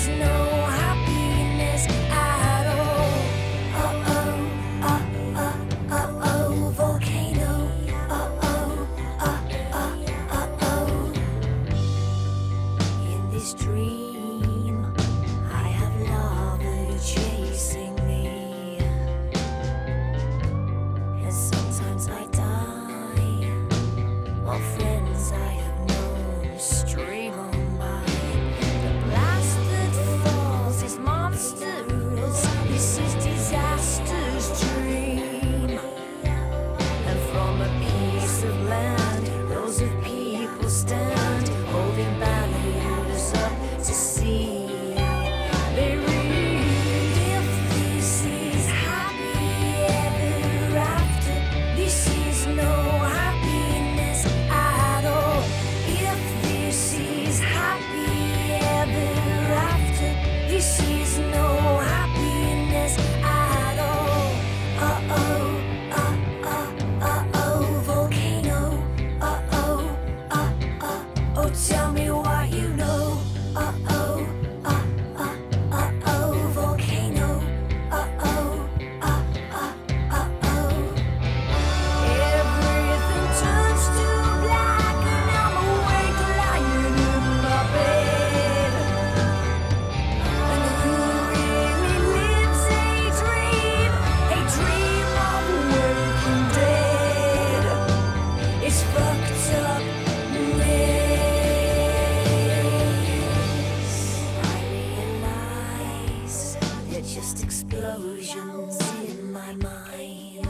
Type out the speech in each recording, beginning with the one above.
no happiness at all. Volcano. In this dream, I have lava chasing me, and sometimes I die while friends I have known stream on by. The blast that falls is monstrous. This is disaster's dream. And from a piece of land, rows of people stand, holding banners up to see. They read, if this is happy ever after, this is no happiness at all. If this is happy ever after, this is no happiness at all. Volcano. Oh, tell me what you know. Volcano. Everything turns to black, and I'm awake lying in my bed. And who really lives a dream of waking dead? It's fucked up I realize they're just explosions in my mind,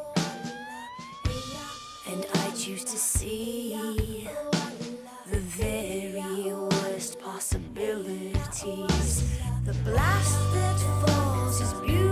and I choose to see the very worst possibilities. The blast that falls is beautiful.